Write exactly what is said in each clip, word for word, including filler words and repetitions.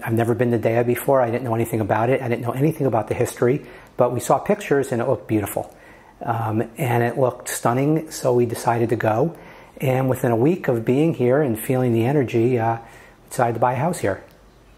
I've never been to Deia before. I didn't know anything about it. I didn't know anything about the history, but we saw pictures and it looked beautiful. Um, and it looked stunning, so we decided to go. And within a week of being here and feeling the energy, uh, decided to buy a house here.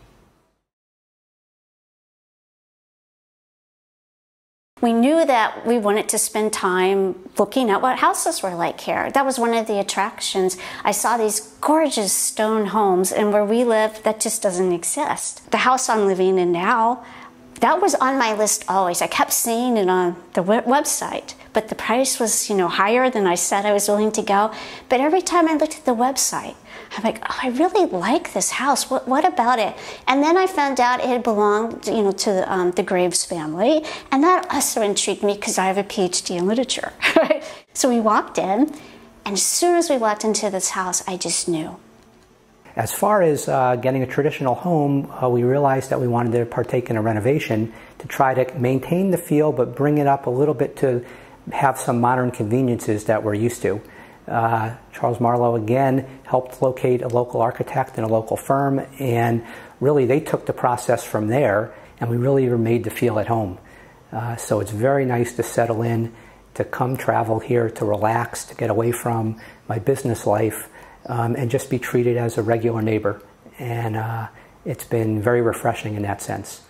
We knew that we wanted to spend time looking at what houses were like here. That was one of the attractions. I saw these gorgeous stone homes, and where we live, that just doesn't exist. The house I'm living in now, that was on my list always. I kept seeing it on the website, but the price was, you know, higher than I said I was willing to go. But every time I looked at the website, I'm like, oh, I really like this house. What, what about it? And then I found out it had belonged, you know, to um, the Graves family, and that also intrigued me because I have a P H D in literature. Right? So we walked in, and as soon as we walked into this house, I just knew. As far as uh, getting a traditional home, uh, we realized that we wanted to partake in a renovation to try to maintain the feel, but bring it up a little bit to have some modern conveniences that we're used to. Uh, Charles Marlow again helped locate a local architect and a local firm, and really they took the process from there, and we really were made to feel at home. Uh, so it's very nice to settle in, to come travel here, to relax, to get away from my business life, um, and just be treated as a regular neighbor. And uh, it's been very refreshing in that sense.